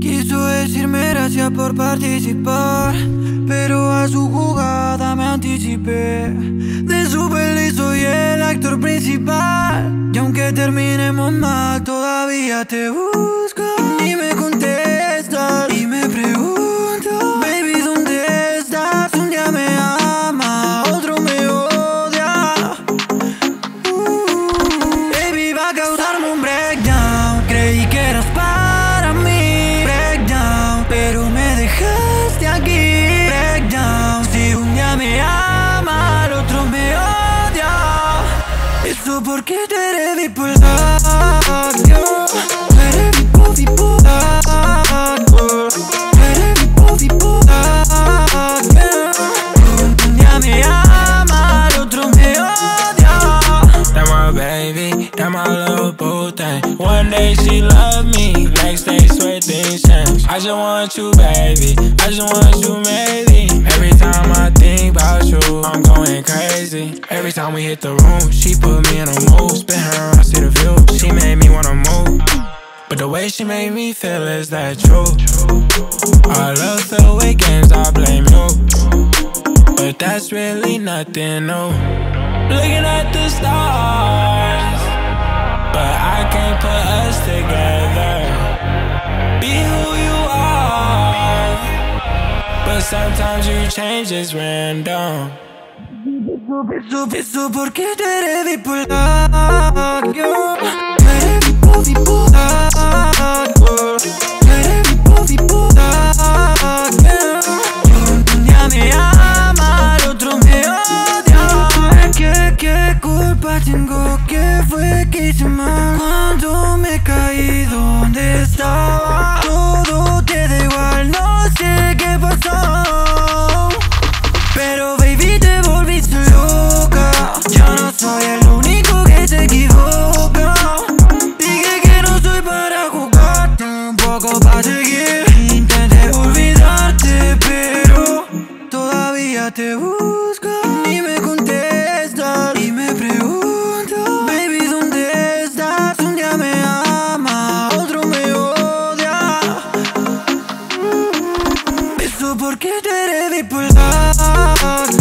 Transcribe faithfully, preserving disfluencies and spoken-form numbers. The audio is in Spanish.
Quiso decirme gracias por participar, pero a su jugada me anticipé. De su peli soy el actor principal, y aunque terminemos mal todavía te busco. Y me contestas y me pregunto, baby, ¿dónde estás? Un día me ama, otro me odia. uh, Baby, va a causarme un breakdown. Creí que eras para mí, breakdown, pero me dejaste aquí, breakdown. Si un día me ama, el otro me odia. Eso porque tú eres bipolar, yo. Tú eres bipo, bipolar, tú eres bipo, bipolar, yeah. Un día me ama, el otro me odia. That my baby, that my little boo thing. One day she love me, next day swear things change. I just want you, baby, I just want you, maybe. Every time I think about you, I'm going crazy. Every time we hit the room, she put me in a mood. Spin her around, see the view, she made me wanna move. But the way she made me feel, is that true? All of the weekends I blame you, but that's really nothing new. Looking at the stars, but I can't put us together. Be who you are, but sometimes you change, it's random. Eso, eso porque tú eres bipolar, yo. Tú eres bipo, bipolar, tú eres bipo, bipolar, yeah. Un día me ama, el otro me odia. ¿Qué, qué culpa tengo? ¿Qué fue que hice mal? Cuando me caí, ¿dónde estaba? Todo te da igual, no sé qué pasó. Pero baby, te volviste loca. Yo no soy el único que se equivoca. Dije que no soy para jugar, tampoco para seguir. Intenté olvidarte, pero todavía te busco. Y me contestas y me pregunto, baby, ¿dónde estás? Un día me ama, otro me odia. Eso porque tú eres bipolar.